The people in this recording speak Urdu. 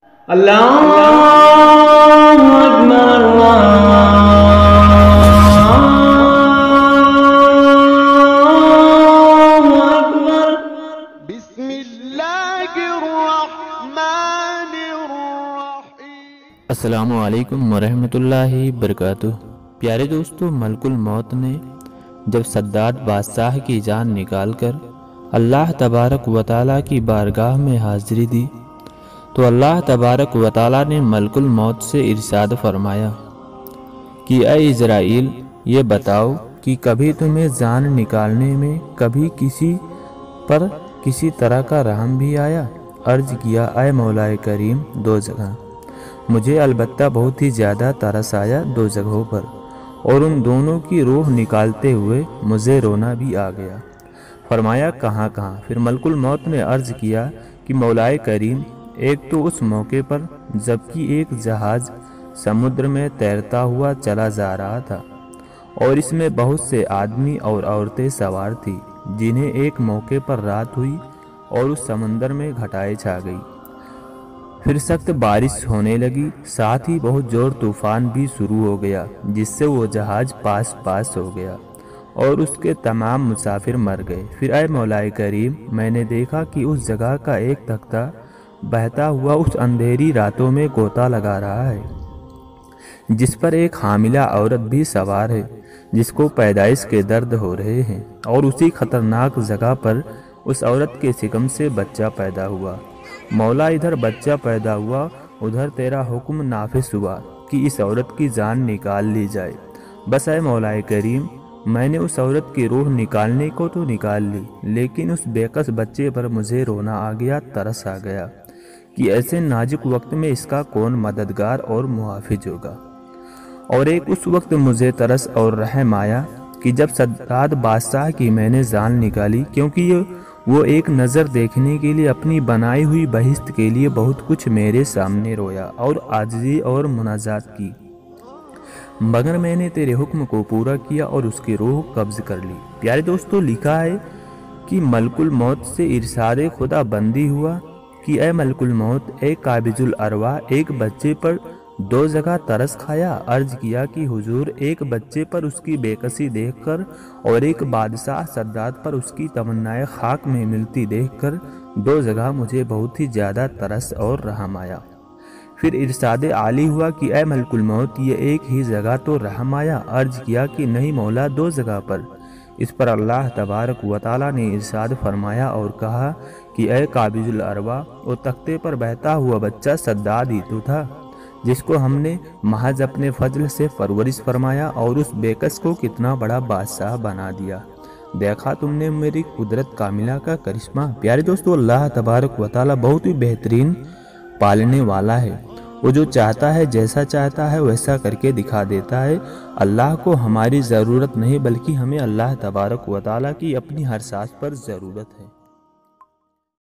اللہ اکبر اللہ اکبر۔ بسم اللہ الرحمن الرحیم۔ السلام علیکم ورحمۃ اللہ وبرکاتہ۔ پیارے دوستو، ملک الموت نے جب سداد بادشاہ کی جان نکال کر اللہ تبارک و تعالیٰ کی بارگاہ میں حاضری دی تو اللہ تبارک و تعالیٰ نے ملک الموت سے ارشاد فرمایا کہ اے اسرائیل، یہ بتاؤ کہ کبھی تمہیں جان نکالنے میں کبھی کسی پر کسی طرح کا رحم بھی آیا؟ عرض کیا، اے مولا کریم، دو جگہ مجھے البتہ بہت ہی زیادہ ترس آیا، دو جگہوں پر، اور ان دونوں کی روح نکالتے ہوئے مجھے رونا بھی آ گیا۔ فرمایا، کہاں کہاں؟ پھر ملک الموت نے عرض کیا کہ مولا کریم، ایک تو اس موقع پر جبکہ ایک جہاز سمندر میں تیرتا ہوا چلا جا رہا تھا اور اس میں بہت سے آدمی اور عورتیں سوار تھی، جنہیں ایک موقع پر رات ہوئی اور اس سمندر میں گھٹائیں چھا گئی۔ پھر سخت بارش ہونے لگی، ساتھ ہی بہت زور طوفان بھی شروع ہو گیا، جس سے وہ جہاز پاس ہو گیا اور اس کے تمام مسافر مر گئے۔ پھر اے مولا کریم، میں نے دیکھا کہ اس جگہ کا ایک تختہ بہتا ہوا اس اندھیری راتوں میں غوطہ لگا رہا ہے، جس پر ایک حاملہ عورت بھی سوار ہے، جس کو پیدائش کے درد ہو رہے ہیں، اور اسی خطرناک جگہ پر اس عورت کے شکم سے بچہ پیدا ہوا۔ مولا، ادھر بچہ پیدا ہوا، ادھر تیرا حکم نافذ ہوا کہ اس عورت کی جان نکال لی جائے۔ بس اے مولا کریم، میں نے اس عورت کی روح نکالنے کو تو نکال لی، لیکن اس بے کس بچے پر مجھے رونا آ گیا، ترس آ گیا کہ ایسے نازک وقت میں اس کا کون مددگار اور محافظ ہوگا۔ اور ایک اس وقت مجھے ترس اور رحم آیا کہ جب سداد بادشاہ کی میں نے جان نکالی، کیونکہ وہ ایک نظر دیکھنے کے لیے اپنی بنائی ہوئی بہشت کے لیے بہت کچھ میرے سامنے رویا اور عاجزی اور مناجات کی، مگر میں نے تیرے حکم کو پورا کیا اور اس کی روح قبض کر لی۔ پیارے دوستو، لکھا ہے کہ ملک الموت سے ارشاد خدا بندی ہوا کہ اے ملک الموت، اے قابض الارواح، ایک بچے پر دو جگہ ترس کھایا؟ عرض کیا کہ حضور، ایک بچے پر اس کی بے کسی دیکھ کر اور ایک بادشاہ سداد پر اس کی تمنائیں خاک میں ملتی دیکھ کر دو جگہ مجھے بہت ہی زیادہ ترس اور رحم آیا۔ پھر ارشاد عالی ہوا کہ اے ملک الموت، یہ ایک ہی جگہ تو رحم آیا؟ عرض کیا کہ نہیں مولا، دو جگہ پر۔ اس پر اللہ تبارک و تعالیٰ نے ارشاد فرمایا اور کہا کہ اے قابض الارواح، وہ تختے پر بہتا ہوا بچہ سداد ہی تو تھا، جس کو ہم نے محض اپنے فضل سے پرورش فرمایا اور اس بے کس کو کتنا بڑا بادشاہ بنا دیا۔ دیکھا تم نے میری قدرت کاملہ کا کرشمہ۔ پیارے دوستو، اللہ تبارک و تعالیٰ بہت ہی بہترین پالنے والا ہے۔ وہ جو چاہتا ہے، جیسا چاہتا ہے ویسا کر کے دکھا دیتا ہے۔ اللہ کو ہماری ضرورت نہیں، بلکہ ہمیں اللہ تبارک و تعالیٰ کی اپنی ہر سانس پر ضرورت ہے۔